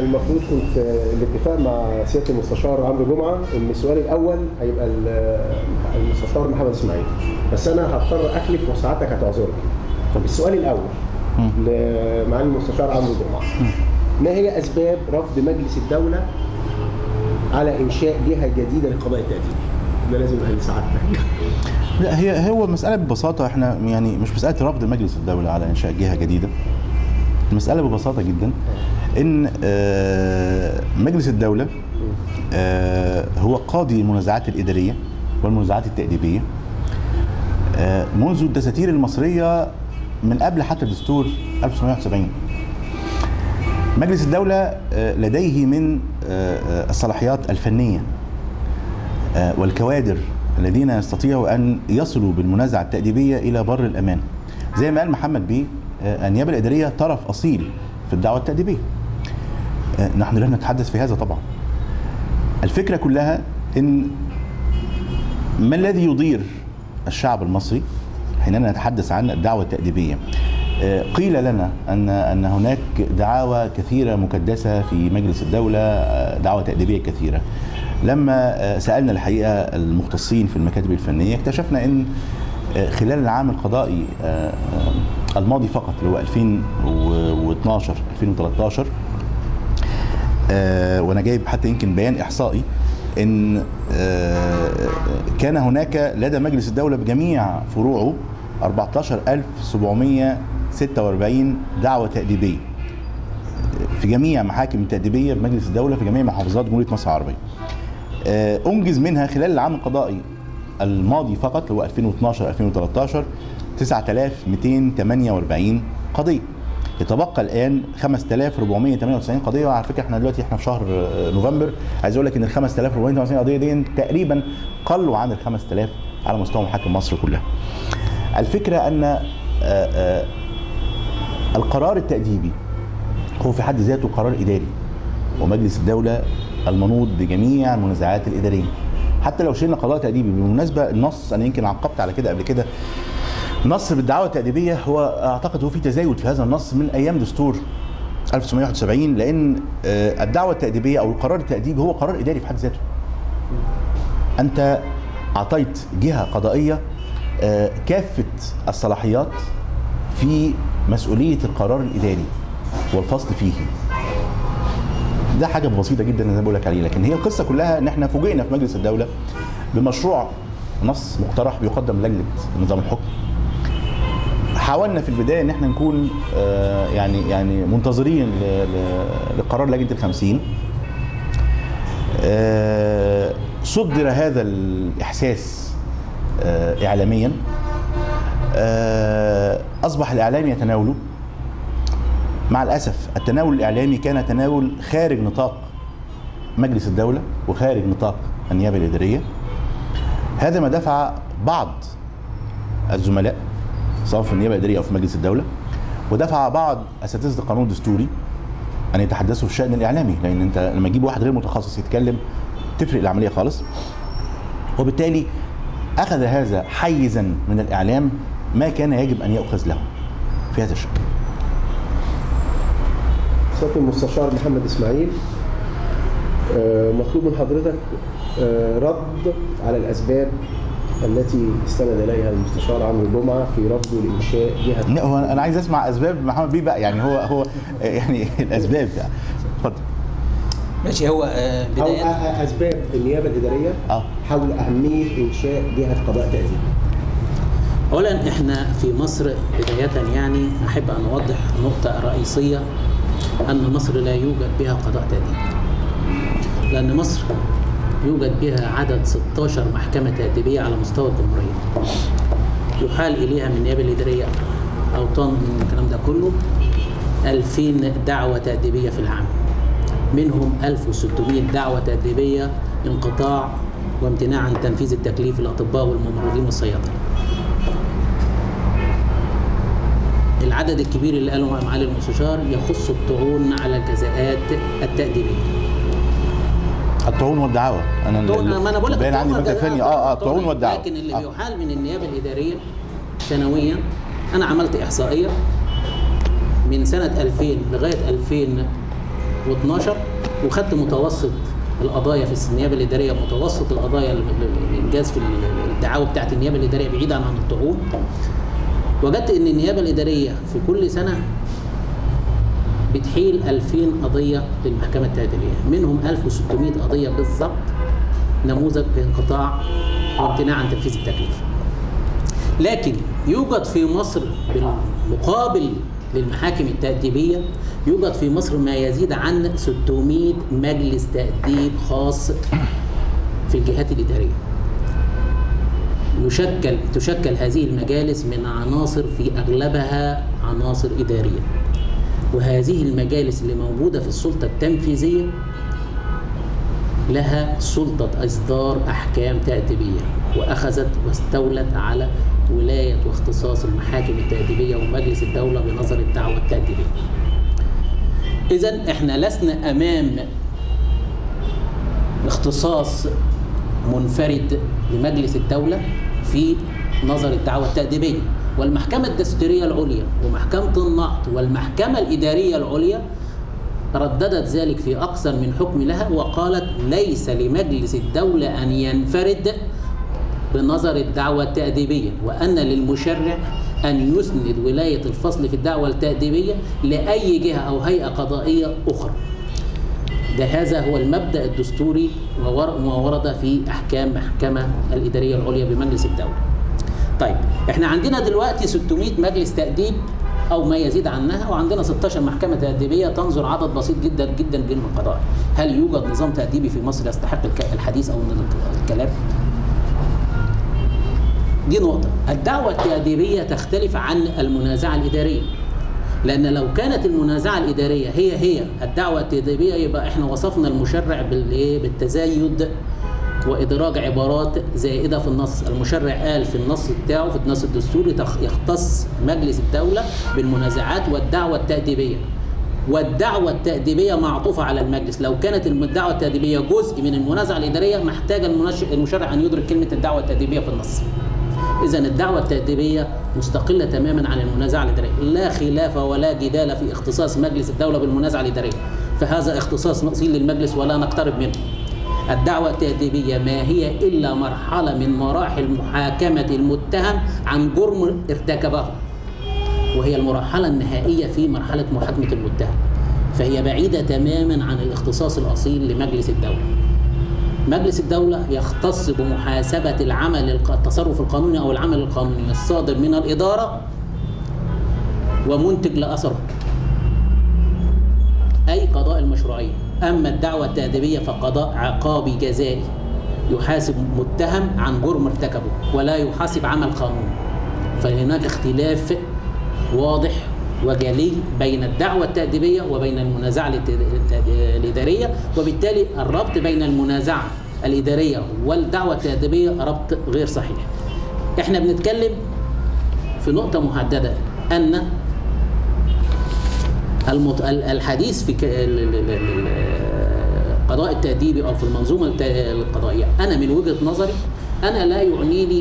المفروض كنت الاتفاق مع سياده المستشار عمرو جمعه ان السؤال الاول هيبقى المستشار محمد اسماعيل، بس انا هضطر اخلف وساعتك هتعذرني. السؤال الاول لمعالي المستشار عمرو جمعه، ما هي اسباب رفض مجلس الدوله على انشاء جهه جديده للقضاء التأديبي؟ ده لازم لسعادتك. لا، هو مساله ببساطه، احنا يعني مش مساله رفض مجلس الدوله على انشاء جهه جديده. المساله ببساطه جدا ان مجلس الدوله هو قاضي المنازعات الاداريه والمنازعات التأديبيه منذ الدساتير المصريه من قبل حتى دستور 1971. مجلس الدولة لديه من الصلاحيات الفنية والكوادر الذين يستطيعوا أن يصلوا بالمنازعة التأديبية إلى بر الأمان. زي ما قال محمد بيه، النيابة الإدارية طرف أصيل في الدعوة التأديبية. نحن لا نتحدث في هذا طبعا. الفكرة كلها إن ما الذي يضير الشعب المصري حينما نتحدث عن الدعوة التأديبية. قيل لنا أن هناك دعاوى كثيرة مكدسة في مجلس الدولة، دعاوى تأديبية كثيرة. لما سألنا الحقيقة المختصين في المكاتب الفنية اكتشفنا أن خلال العام القضائي الماضي فقط اللي هو 2012 2013، وأنا جايب حتى يمكن بيان إحصائي، أن كان هناك لدى مجلس الدولة بجميع فروعه 14746 دعوة تأديبية في جميع محاكم التأديبية بمجلس الدولة في جميع محافظات جمهورية مصر العربية. أنجز منها خلال العام القضائي الماضي فقط اللي هو 2012 2013 9248 قضية. يتبقى الآن 5498 قضية، وعلى فكرة احنا دلوقتي في شهر نوفمبر، عايز أقول لك إن ال 5498 قضية دي تقريبا قلوا عن ال 5000 على مستوى محاكم مصر كلها. الفكرة أن القرار التأديبي هو في حد ذاته قرار إداري، ومجلس الدولة المنوط بجميع المنازعات الإدارية. حتى لو شلنا قضاء تأديبي، بالمناسبة النص أنا يمكن عقبت على كده قبل كده، نص بالدعوة التأديبية هو أعتقد هو في تزايد في هذا النص من أيام دستور 1971، لأن الدعوة التأديبية أو القرار التأديبي هو قرار إداري في حد ذاته. أنت أعطيت جهة قضائية كافة الصلاحيات في مسؤولية القرار الإداري والفصل فيه. ده حاجة بسيطة جدا أنا بقول لك عليه، لكن هي القصة كلها إن إحنا فوجئنا في مجلس الدولة بمشروع نص مقترح بيقدم لجنة نظام الحكم. حاولنا في البداية إن إحنا نكون يعني منتظرين لقرار لجنة ال50. صدر هذا الإحساس إعلاميا، أصبح الإعلام يتناوله. مع الأسف التناول الإعلامي كان تناول خارج نطاق مجلس الدولة وخارج نطاق النيابة الإدارية. هذا ما دفع بعض الزملاء سواء في النيابة الإدارية أو في مجلس الدولة، ودفع بعض أساتذة القانون الدستوري أن يتحدثوا في الشأن الإعلامي، لأن أنت لما تجيب واحد غير متخصص يتكلم تفرق العملية خالص. وبالتالي أخذ هذا حيزا من الإعلام ما كان يجب أن يؤخذ له في هذا الشأن. سيادة المستشار محمد إسماعيل، مطلوب من حضرتك رد على الأسباب التي استند إليها المستشار عمرو جمعة في رفضه لإنشاء جهة. لا، هو أنا عايز أسمع أسباب محمد بيه بقى، يعني هو يعني الأسباب يعني. اتفضل. ماشي. هو بداية أسباب النيابة الإدارية حول أهمية إنشاء جهة قضاء تأديبي. أولا إحنا في مصر بداية يعني أحب أن أوضح نقطة رئيسية، أن مصر لا يوجد بها قضاء تأديبي، لأن مصر يوجد بها عدد 16 محكمة تأديبية على مستوى الجمهورية، يحال إليها من النيابة الإدارية أوطان من الكلام ده كله 2000 دعوة تأديبية في العام، منهم 1600 دعوة تأديبية انقطاع وامتناع عن تنفيذ التكليف للأطباء والممرضين والصيادلة. العدد الكبير اللي قاله معالي المستشار يخص الطعون على الجزاءات التأديبية. الطعون والدعاوى. ما انا بقول لك باين عندي ماده ثانيه الطعون والدعاوى. لكن اللي بيحال من النيابه الاداريه سنويا، انا عملت احصائيه من سنه 2000 لغايه و12 وخدت متوسط القضايا في النيابه الاداريه، متوسط القضايا الانجاز في الدعاوى بتاعت النيابه الاداريه بعيدا عن الطعون، وجدت ان النيابه الاداريه في كل سنه بتحيل 2000 قضيه للمحكمه التأديبيه، منهم 1600 قضيه بالظبط نموذج بانقطاع وامتناع عن تنفيذ التكليف. لكن يوجد في مصر بالمقابل للمحاكم التأديبية يوجد في مصر ما يزيد عن 600 مجلس تأديب خاص في الجهات الإدارية. تشكل هذه المجالس من عناصر في أغلبها عناصر إدارية، وهذه المجالس اللي موجودة في السلطة التنفيذية لها سلطة إصدار أحكام تأديبية، وأخذت واستولت على ولاية واختصاص المحاكم التأديبية ومجلس الدولة بنظر الدعوة التأديبية. إذن إحنا لسنا أمام اختصاص منفرد لمجلس الدولة في نظر الدعوة التأديبية، والمحكمة الدستورية العليا ومحكمة النقض والمحكمة الإدارية العليا رددت ذلك في أكثر من حكم لها، وقالت ليس لمجلس الدولة أن ينفرد بنظر الدعوة التأديبية، وأن للمشرع أن يسند ولاية الفصل في الدعوة التأديبية لأي جهة أو هيئة قضائية أخرى. هذا هو المبدأ الدستوري وما ورد في أحكام المحكمة الإدارية العليا بمجلس الدولة. طيب احنا عندنا دلوقتي 600 مجلس تأديب أو ما يزيد عنها، وعندنا 16 محكمة تأديبية تنظر عدد بسيط جدا جدا من القضايا. هل يوجد نظام تأديبي في مصر يستحق الحديث أو الكلام؟ دي نقطة. الدعوة التأديبية تختلف عن المنازعة الإدارية، لأن لو كانت المنازعة الإدارية هي الدعوة التأديبية يبقى احنا وصفنا المشرع بالتزايد وإدراج عبارات زائدة في النص. المشرع قال في النص بتاعه في النص الدستوري يختص مجلس الدولة بالمنازعات والدعوة التأديبية، والدعوة التأديبية معطوفة على المجلس. لو كانت الدعوة التأديبية جزء من المنازعة الإدارية محتاج المشرع أن يدرك كلمة الدعوة التأديبية في النص. إذن الدعوة التأديبية مستقلة تماما عن المنازعة الإدارية، لا خلاف ولا جدال في اختصاص مجلس الدولة بالمنازعة الإدارية، فهذا اختصاص أصيل للمجلس ولا نقترب منه. الدعوة التأديبية ما هي إلا مرحلة من مراحل محاكمة المتهم عن جرم ارتكبه، وهي المرحلة النهائية في مرحلة محاكمة المتهم، فهي بعيدة تماما عن الاختصاص الأصيل لمجلس الدولة. مجلس الدولة يختص بمحاسبة التصرف القانوني أو العمل القانوني الصادر من الإدارة ومنتج لأثره، أي قضاء المشروعية. أما الدعوة التأديبية فقضاء عقابي جزائي، يحاسب متهم عن جرم ارتكبه ولا يحاسب عمل قانوني. فهناك اختلاف واضح وجلي بين الدعوة التأديبية وبين المنازعة الإدارية، وبالتالي الربط بين المنازعة الإدارية والدعوة التأديبية ربط غير صحيح. احنا بنتكلم في نقطة محددة، أن الحديث في القضاء التأديبي أو في المنظومة القضائية، أنا من وجهة نظري أنا لا يعنيني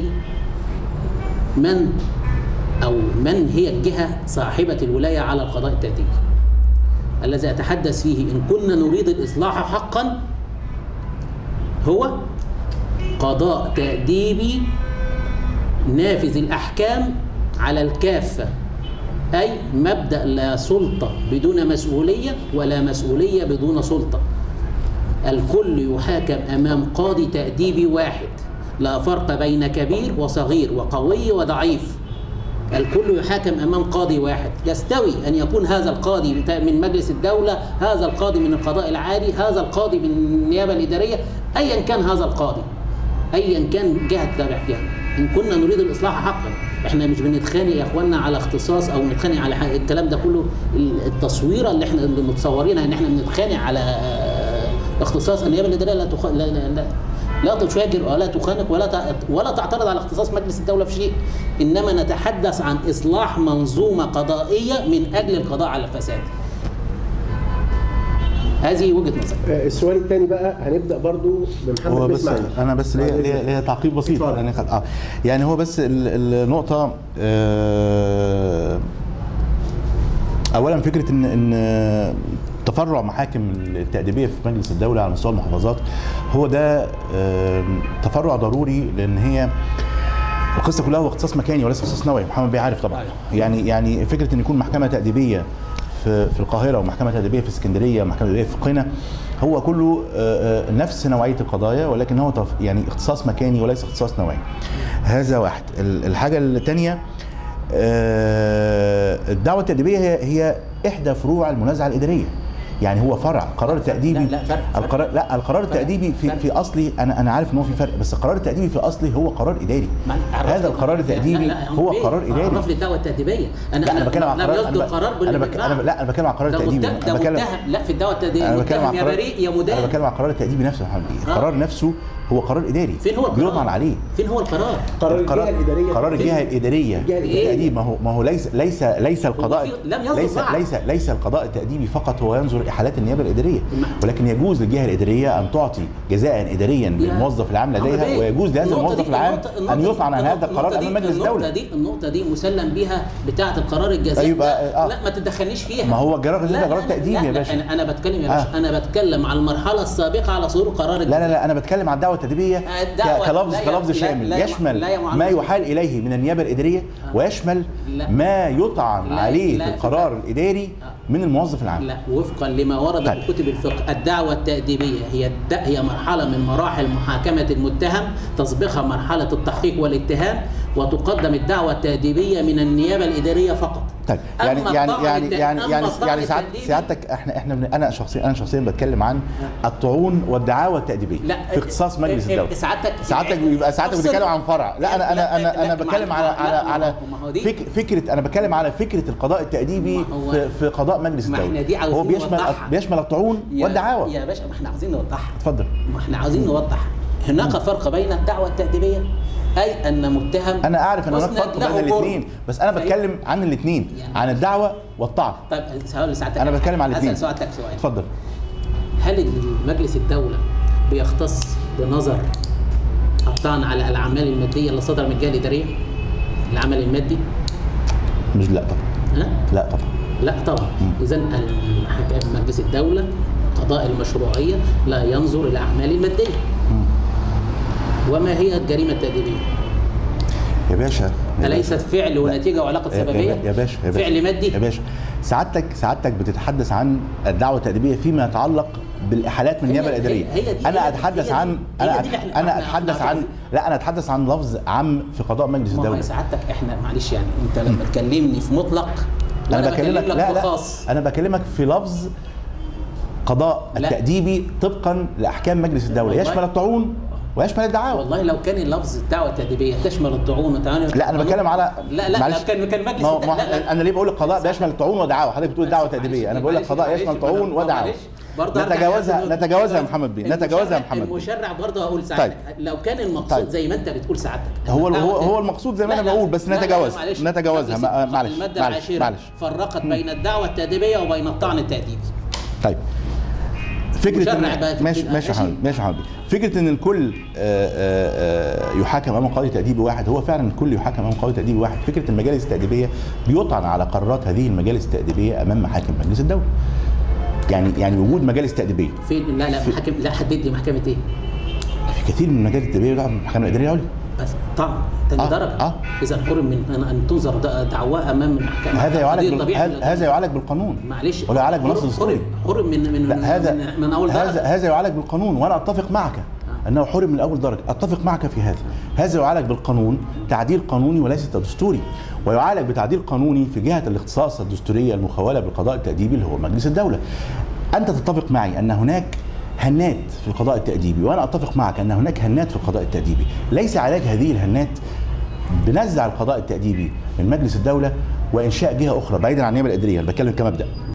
من هي الجهة صاحبة الولاية على القضاء التأديبي. الذي أتحدث فيه إن كنا نريد الإصلاح حقا هو قضاء تأديبي نافذ الأحكام على الكافة، أي مبدأ لا سلطة بدون مسؤولية ولا مسؤولية بدون سلطة. الكل يحاكم أمام قاضي تأديبي واحد، لا فرق بين كبير وصغير وقوي وضعيف. الكل يحاكم أمام قاضي واحد. يستوي أن يكون هذا القاضي من مجلس الدولة، هذا القاضي من القضاء العالي، هذا القاضي من النيابة الإدارية، أيا كان هذا القاضي، أيا كان جهة تابع فيها. إن كنا نريد الإصلاح حقا، إحنا مش بنتخانق يا إخواننا على اختصاص أو نتخانق على الكلام ده كله. التصويرة اللي إحنا متصورينها إن إحنا بنتخانق على اختصاص النيابة الإدارية لا تشاجر ولا تخانق ولا تعترض على اختصاص مجلس الدولة في شيء، إنما نتحدث عن إصلاح منظومة قضائية من أجل القضاء على الفساد. هذه وجهة نظر. السؤال الثاني بقى هنبدأ برضو بمحمد اسماعيل. أنا بس ليا تعقيب بسيط يعني هو بس النقطة أولا فكرة إن تفرع محاكم التأديبية في مجلس الدولة على مستوى المحافظات هو ده تفرع ضروري، لأن هي القصة كلها هو اختصاص مكاني وليس اختصاص نوعي. محمد بيه عارف طبعا. يعني فكرة إن يكون محكمة تأديبية في القاهرة ومحكمة تأديبية في اسكندرية ومحكمة تأديبية في قنا هو كله نفس نوعية القضايا، ولكن هو يعني اختصاص مكاني وليس اختصاص نوعي. هذا واحد. الحاجة الثانية، الدعوة التأديبية هي إحدى فروع المنازعة الإدارية. يعني هو فرع قرار التأديبي. القرار التأديبي في اصله انا عارف ان هو في فرق، بس القرار التأديبي في اصله هو قرار اداري. هذا القرار التأديبي هو قرار اداري. عرف لي الدعوه التأديبيه. انا بتكلم عن قرار. انا بتكلم عن القرار التأديبي. انا بتكلم لا في الدعوه التأديبيه انا بتكلم يا بريء يا مدان. انا بتكلم عن القرار التأديبي نفسه يا محمد. القرار نفسه هو قرار اداري. فين هو القرار؟ بيطعن عليه. فين هو القرار؟ قرار الجهه الاداريه. التأديب ما هو ليس القضاء ليس القضاء التأديبي فقط هو ينظر احالات النيابه الاداريه، ولكن يجوز للجهه الاداريه ان تعطي جزاء اداريا للموظف العام لديها، ويجوز لهذا الموظف العام ان يطعن عن هذا القرار امام مجلس الدوله. النقطه دي مسلم بها بتاعه القرار الجزائي. لا ما تدخلنيش فيها. ما هو القرار الجزائي قرار تأديبي يا باشا. انا بتكلم يا باشا، انا بتكلم على المرحله السابقه على صدور قرار الجزائي. لا انا بتكلم عن الدعوه التأديبيه كلفظ شامل يشمل ما يحال اليه من النيابه الاداريه، ويشمل ما يطعن عليه في القرار الاداري من الموظف العام. لا، وفقا لما ورد في كتب الفقه الدعوه التأديبيه هي مرحله من مراحل محاكمه المتهم تسبقها مرحله التحقيق والاتهام، وتقدم الدعوه التأديبيه من النيابه الاداريه فقط. طيب يعني سعادتك انا شخصيا بتكلم عن الطعون والدعاوى التأديبيه في اختصاص مجلس الدوله. سعادتك بتتكلم عن فرع. لا انا بتكلم على فكره، انا بتكلم على فكره القضاء التأديبي في قضاء مجلس الدوله. هو بيشمل الطعون والدعاوى. يا باشا ما احنا عاوزين نوضحها. اتفضل. ما احنا عاوزين نوضح هناك فرق بين الدعوه التأديبيه، اي ان متهم. انا اعرف ان هناك فرق بين الاثنين، بس انا بتكلم عن الاثنين، عن الدعوه والطعن. طيب هقول لسعادتك انا بتكلم عن الاثنين. هسأل سؤالك سؤال. اتفضل. هل مجلس الدوله بيختص بنظر الطعن على الاعمال الماديه اللي صدر من الجهه الاداريه؟ العمل المادي؟ مش لا طبعا. لا طبعا. لا طبعا. اذا مجلس الدوله قضاء المشروعيه لا ينظر الى الاعمال الماديه. وما هي الجريمه التأديبيه؟ يا أليست فعل ونتيجه وعلاقه سببيه؟ يا باشا فعل مادي. يا باشا سعادتك بتتحدث عن الدعوه التأديبيه فيما يتعلق بالاحالات من النيابه الاداريه. انا اتحدث عن لفظ عام في قضاء مجلس الدوله. ما هو سعادتك احنا معلش يعني انت لما تكلمني في مطلق انا بكلمك في خاص. انا بكلمك في لفظ قضاء التأديبي طبقا لاحكام مجلس الدوله، يشمل الطعون ويشمل الدعاوى. والله لو كان اللفظ الدعوه التأديبيه تشمل الطعون والدعاوى. لا انا بتكلم على لا كان مجلس انا ليه بقول القضاء بيشمل الطعون ودعاوى؟ حضرتك بتقول الدعوه التأديبيه، انا بقول لك قضاء يشمل طعون ودعاوى. نتجاوزها يا محمد بيه. المشرع برضه هقول ساعتك. طيب. لو كان المقصود زي ما انت بتقول ساعتك هو المقصود زي ما انا بقول، بس نتجاوزها. معلش الماده العاشره فرقت بين الدعوه التأديبيه وبين الطعن التأديبي. طيب فكره ماشي يا حبيبي. فكره ان الكل يحاكم امام قاضي تأديبي واحد، هو فعلا الكل يحاكم امام قاضي تأديبي واحد. فكره المجالس التأديبيه بيطعن على قرارات هذه المجالس التأديبيه امام محاكم مجلس الدوله. يعني وجود مجالس تأديبيه فين؟ لا محاكم. لا حدد لي محكمه ايه؟ في كثير من المجالس التأديبيه يطعن المحكمه الاداريه العليا. بس طبعا ثاني درجه. اذا حرم من ان تنظر دعواه امام المحكمه. هذا يعالج بالقانون. معلش ولا يعالج بنص دستوري. حرم من اول درجه. هذا يعالج بالقانون، وانا اتفق معك انه حرم من اول درجه. اتفق معك في هذا يعالج بالقانون، تعديل قانوني وليس دستوري، ويعالج بتعديل قانوني في جهه الاختصاص الدستوريه المخوله بالقضاء التأديبي اللي هو مجلس الدوله. انت تتفق معي ان هناك هنات في القضاء التأديبي، وانا اتفق معك ان هناك هنات في القضاء التأديبي. ليس علاج هذه الهنات بنزع القضاء التأديبي من مجلس الدوله وانشاء جهه اخرى بعيدا عن النيابه الاداريه. انا بتكلم كمبدا.